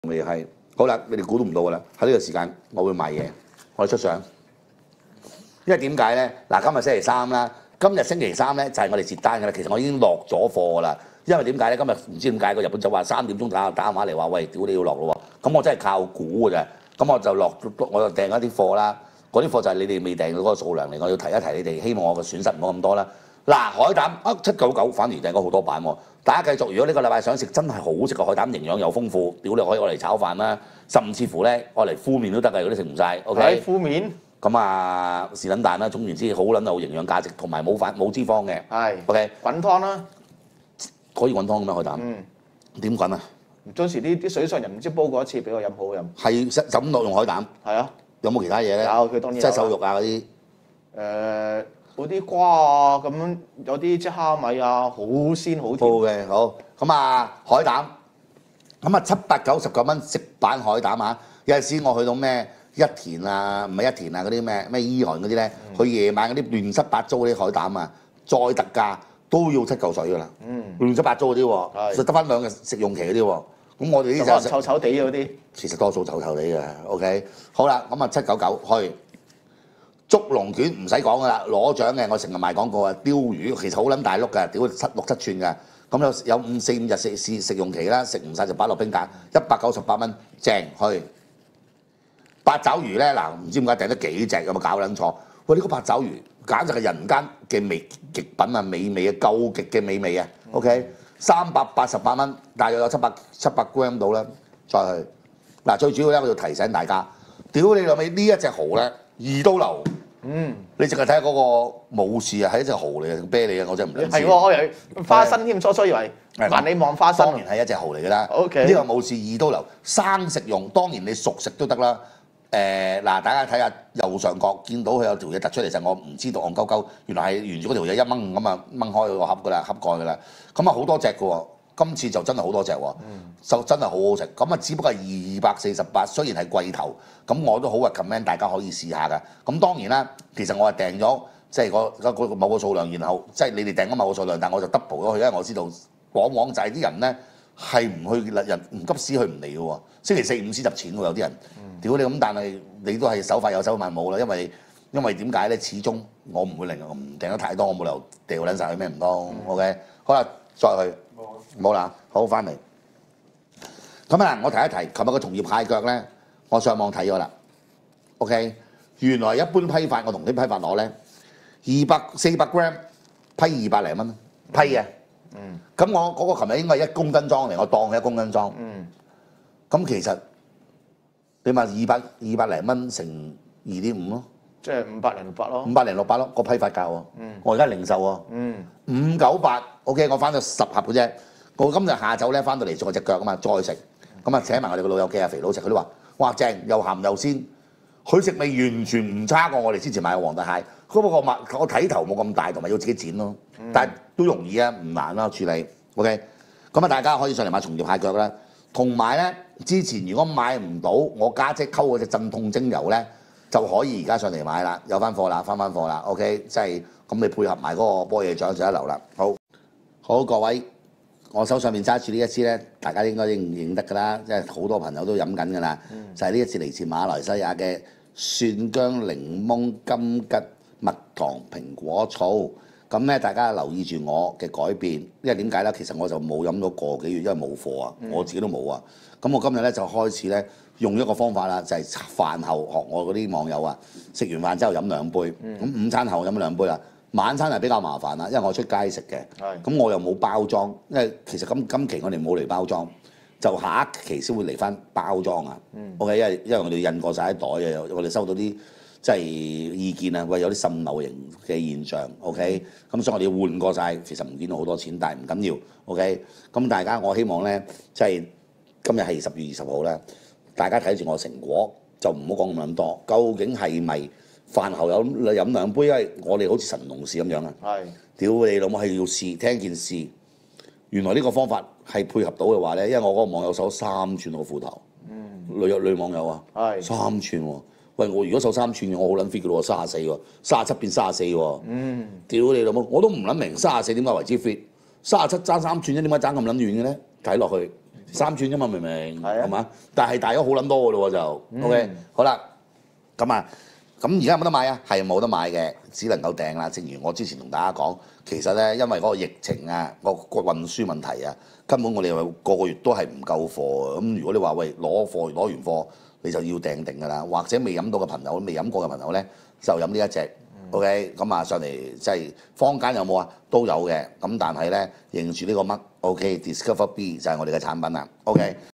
你係好啦，你哋估都唔到㗎啦。喺呢個時間，我會賣嘢，我哋出相。因為點解咧？嗱，今日星期三啦，今日星期三咧就係我哋截單㗎啦。其實我已經落咗貨㗎啦。因為點解咧？今日唔知點解個日本就話3點鐘打電話嚟話，喂，屌你要落咯喎！咁我真係靠估㗎咋。咁我就訂一啲貨啦。嗰啲貨就係你哋未訂到嗰個數量嚟，我要提一提你哋，希望我嘅損失唔好咁多啦。嗱，海膽799反而訂咗好多版喎。大家繼續，如果呢個禮拜想食真係好食嘅海膽，營養又豐富，屌你可以攞嚟炒飯啦，甚至乎咧攞嚟敷面都得嘅，如果你食唔晒 OK。 敷面。 咁啊，是撚蛋啦，總言之好撚有營養價值，同埋冇脂肪嘅。 係。 OK。 滾湯啦。 可以滾湯嘅咩海膽？點滾啊？ 當時啲水上人唔知煲過一次俾我飲，好好飲。係就咁落用海膽。 係啊。 有冇其他嘢咧？ 有，佢當然有。 即係瘦肉啊嗰啲。 嗰啲瓜啊，咁樣有啲即係蝦米啊，好鮮好甜。 好嘅，好。咁啊，海膽，咁啊799蚊食版海膽啊！有陣時我去到咩一田啊，唔係一田啊嗰啲咩伊韓嗰啲咧，佢夜晚嗰啲亂七八糟嗰啲海膽啊，再特價都要7嚿水㗎啦。亂七八糟嗰啲喎，就得翻2日食用期嗰啲喎。咁我哋呢就臭臭地嗰啲， 其實多數臭臭地嘅。OK， 好啦，咁啊799去。竹龍卷唔使講噶啦，攞獎嘅，我成日賣廣告啊！鯛魚其實好撚大碌㗎，屌6、7寸㗎，咁有4、5日食用期啦，食唔晒就擺落冰格，198蚊正去。八爪魚咧嗱，唔知點解訂得幾隻，有冇搞撚錯？喂，呢個八爪魚簡直係人間嘅極品啊，美味啊，夠極嘅美味啊 ！OK，388蚊，大約有700 gram 到啦，再去。嗱，最主要咧，我要提醒大家，屌你老味呢一隻蠔咧，2刀流。你淨係睇下嗰個武士啊，係一隻蠔嚟嘅，啤嚟嘅，我真係唔撚知。 係喎，我以為花生添，初以為萬里望花生。 當然係一隻蠔嚟㗎啦。 OK， 呢個武士2刀流，生食用，當然你熟食都得啦。嗱，大家睇下右上角，見到佢有條嘢突出嚟，就我唔知道戇鳩鳩，原來係沿住嗰條嘢一掹咁啊掹開個盒㗎啦，盒蓋㗎啦。咁啊好多隻㗎喎。今次就真係好多隻喎，就真係好好食。咁啊，只不過係248，雖然係貴頭，咁我都好 recommend 大家可以試下㗎。咁當然啦，其實我係訂咗即係嗰某個數量，然後即係你哋訂咗某個數量，但我就 double 咗佢，因為我知道往往就係啲人咧係唔去人唔急屎佢唔嚟嘅喎。星期4、5先入錢喎，有啲人屌你咁，但係你都係手快有手慢冇啦，因為點解咧？始終我唔會令我唔訂得太多，我冇理由掉撚晒佢咩唔當 OK。好啦，再去。冇啦，好翻嚟。咁啊，我提一提，琴日個同業蟹腳咧，我上網睇咗啦。OK， 原來一般批發，我同啲批發攞咧，400 gram 批200零蚊批嘅。咁我嗰個琴日應該係1公斤裝嚟，我當佢1公斤裝。咁其實你問200零蚊乘2.5咯。即係 500-600咯 ，500零600咯，個批發價喎。我而家零售喎。598 ，OK， 我翻咗10盒嘅啫。我今日下晝咧翻到嚟做隻腳啊嘛，再食。咁啊請埋我哋個老友記啊肥佬食，佢都話：哇正，又鹹又鮮，佢食味完全唔差過我哋之前買嘅黃大蟹。不過我睇頭冇咁大，同埋要自己剪咯。但係都容易啊，唔難啦處理。OK， 咁啊大家可以上嚟買松葉蟹腳啦。同埋咧，之前如果買唔到，我家姐溝嗰隻鎮痛精油咧。就可以而家上嚟買啦，有翻貨啦，翻貨啦 ，OK， 即係咁你配合埋嗰個波野醬就一流啦。好各位，我手上面揸住呢一支咧，大家應該認得㗎啦，即係好多朋友都飲緊㗎啦，就係呢一支嚟自馬來西亞嘅蒜薑檸檬金桔蜜糖蘋果醋。咁咧，大家留意住我嘅改變，因為點解咧？其實我就冇飲咗個幾月，因為冇貨啊，我自己都冇啊。咁我今日咧就開始咧用一個方法啦，就係飯後學我嗰啲網友啊，食完飯之後飲2杯，咁午餐後飲2杯啦。晚餐係比較麻煩啦，因為我出街食嘅，咁我又冇包裝，因為其實今期我哋冇嚟包裝，就下一期先會嚟翻包裝啊。OK， 因為我哋印過晒啲袋嘅，我哋收到啲。即係意見啊，喂有啲滲漏型嘅現象 ，OK， 咁所以我哋要換過晒，其實唔見到好多錢，但係唔緊要 ，OK， 咁大家我希望咧，即係今日係10月20號啦，大家睇住我成果，就唔好講咁多，究竟係咪飯後飲2杯？因為我哋好似神農氏咁樣啊，屌你老母係要試，聽件事，原來呢個方法係配合到嘅話咧，因為我嗰個網友手3寸個褲頭，女網友啊，3寸喎。喂，我如果瘦3寸嘅，我好撚 fit 嘅咯喎，34喎，37變34喎。屌你老母，我都唔撚明34點解為之 fit，37爭3寸啫，點解爭咁撚遠嘅咧？睇落去 3寸啫嘛，明明係啊係嘛？但係大咗好撚多嘅咯喎就，OK 好啦，咁啊，咁而家有冇得買啊？係冇得買嘅，只能夠訂啦。正如我之前同大家講，其實咧因為嗰個疫情啊，個運輸問題啊，根本我哋個個月都係唔夠貨。咁如果你話喂攞完貨，你就要訂定㗎啦。或者未飲到嘅朋友，未飲過嘅朋友咧，就飲呢一隻。OK，咁啊上嚟即係坊間有冇啊？都有嘅。咁但係咧認住呢個乜 OK Discover B 就係我哋嘅產品啦。OK，